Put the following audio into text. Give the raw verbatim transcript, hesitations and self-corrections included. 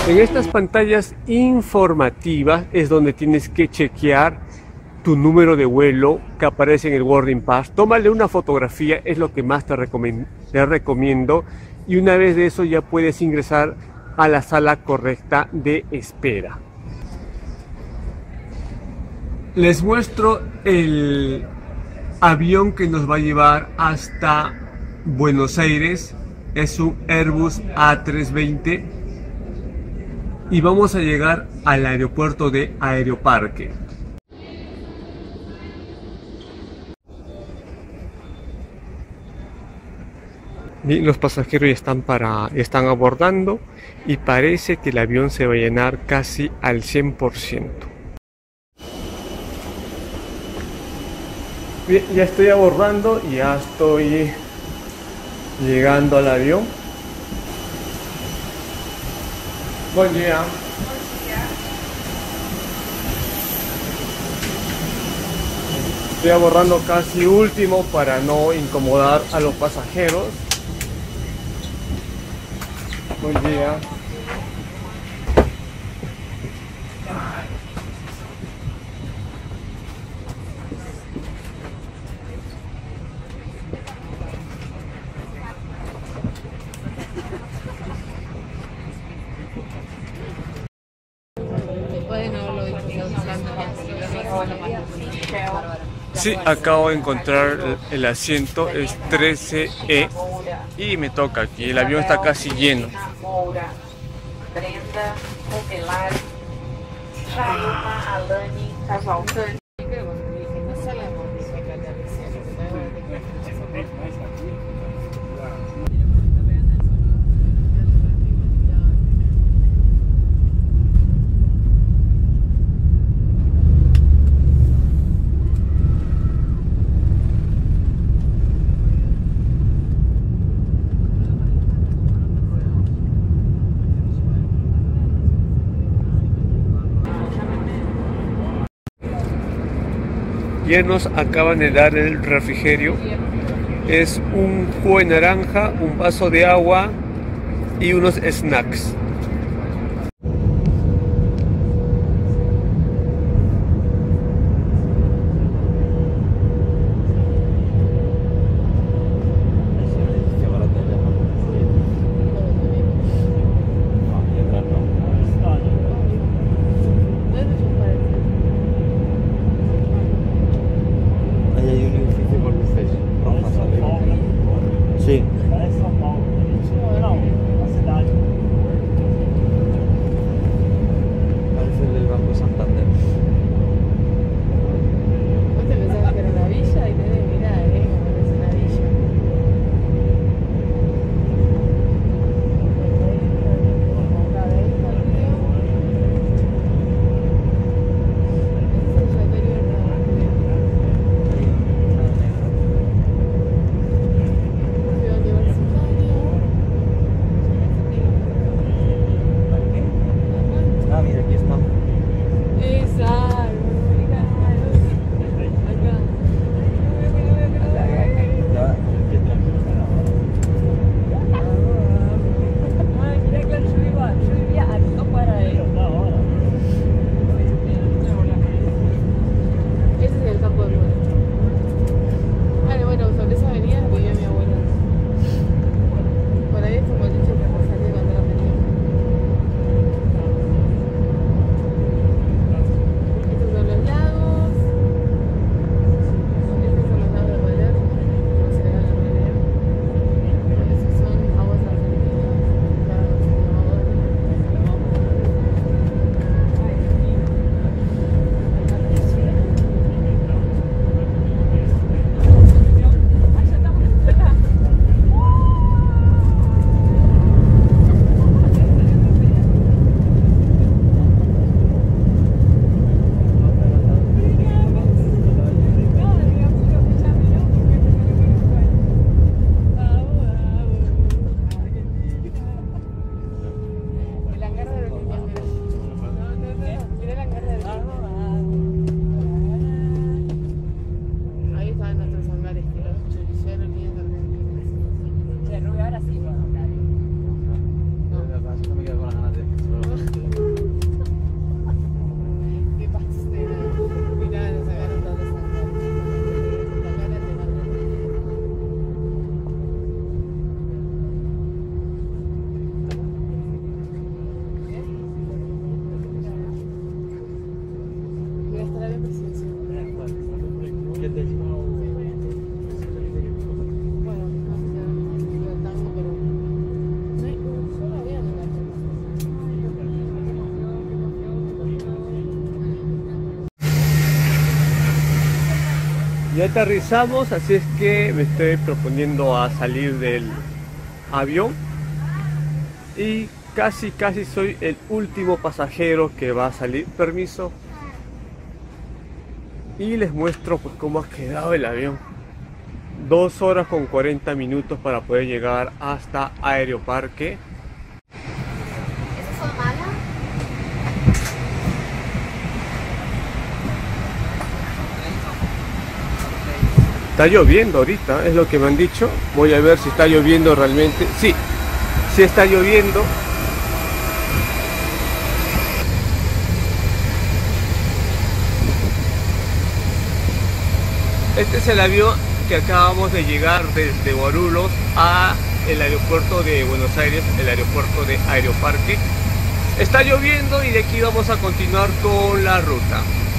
En estas pantallas informativas es donde tienes que chequear tu número de vuelo que aparece en el boarding pass. Tómale una fotografía, es lo que más te, recomend te recomiendo, y una vez de eso ya puedes ingresar a la sala correcta de espera. Les muestro el avión que nos va a llevar hasta Buenos Aires. Es un Airbus A trescientos veinte y vamos a llegar al aeropuerto de Aeroparque. Bien, los pasajeros ya están, para, están abordando y parece que el avión se va a llenar casi al cien por ciento. Bien, ya estoy abordando y ya estoy llegando al avión. Buen día. Estoy abordando casi último para no incomodar a los pasajeros. Buen día. Sí, acabo de encontrar el asiento, es trece E y me toca aquí, el avión está casi lleno. Ya nos acaban de dar el refrigerio. Es un jugo de naranja, un vaso de agua y unos snacks. Sim. Parece São Paulo. Não, a cidade. Parece el del Banco Santander. ¿Vos te pensabas que era una villa? Y tenés, mirá, eh, como que es una villa. Universitario. Ya aterrizamos, así es que me estoy proponiendo a salir del avión y casi casi soy el último pasajero que va a salir. Permiso. Y les muestro pues cómo ha quedado el avión. Dos horas con cuarenta minutos para poder llegar hasta Aeroparque. ¿Eso fue mala? Está lloviendo ahorita, es lo que me han dicho. Voy a ver si está lloviendo realmente. Sí, sí está lloviendo. Este es el avión que acabamos de llegar desde Guarulhos a el aeropuerto de Buenos Aires, el aeropuerto de Aeroparque. Está lloviendo y de aquí vamos a continuar con la ruta.